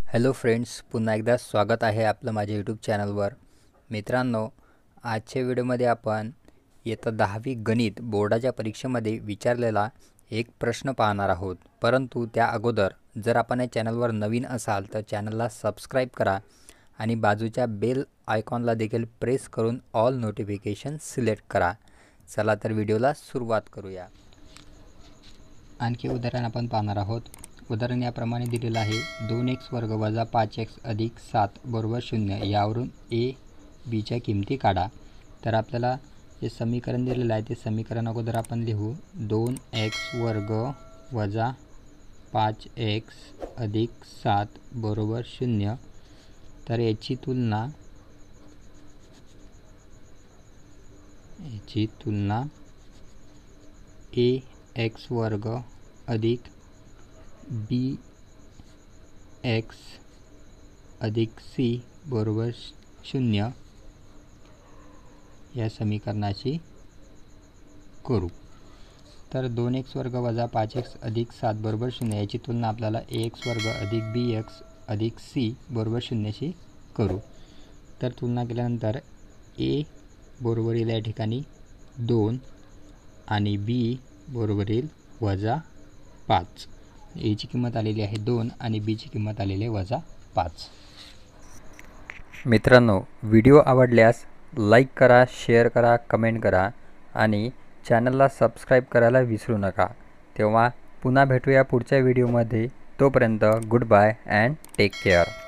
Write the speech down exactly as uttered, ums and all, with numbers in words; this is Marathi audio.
हॅलो फ्रेंड्स, पुन्हा एकदा स्वागत आहे आपलं माझ्या यूट्यूब चॅनलवर. मित्रांनो, आजच्या व्हिडिओमध्ये आपण इयत्ता दहावी गणित बोर्डाच्या परीक्षेमध्ये विचारलेला एक प्रश्न पाहणार आहोत. परंतु त्या अगोदर जर आपण या चॅनलवर नवीन असाल तर चॅनलला सबस्क्राईब करा आणि बाजूच्या बेल आयकॉनला देखील प्रेस करून ऑल नोटिफिकेशन सिलेक्ट करा. चला तर व्हिडिओला सुरुवात करूया. आणखी उदाहरण आपण पाहणार आहोत. उदाहरण याप्रमाणे दिलेलं आहे. दोन एक्स वर्ग वजा पाच एक्स अधिक सात बरोबर शून्य. यावरून ए बीच्या किमती काढा. तर आपल्याला जे समीकरण दिलेलं आहे ते समीकरण अगोदर आपण लिहू. दोन एक्स वर्ग वजा पाच एक्स अधिक सात बरोबर शून्य. तर याची तुलना याची तुलना ए एक्स वर्ग अधिक बी एक्स अधिक सी बरोबर शून्य या समीकरणाची करू. तर दोन एक्स वर्ग वजा पाच एक्स अधिक सात बरोबर शून्य याची तुलना आपल्याला ए एक्स वर्ग अधिक बी एक्स अधिक सी बरोबर शून्याशी करू. तर तुलना केल्यानंतर ए बरोबर येईल या ठिकाणी दोन आणि बी बरोबर येईल वजा पाच. एची किंमत आलेली आहे दोन आणि बीची किंमत आलेली आहे वजा पाच. मित्रांनो, व्हिडिओ आवडल्यास लाईक करा, शेअर करा, कमेंट करा आणि चॅनलला सबस्क्राईब करायला विसरू नका. तेव्हा पुन्हा भेटूया पुढच्या व्हिडिओमध्ये. तोपर्यंत good bye and take care.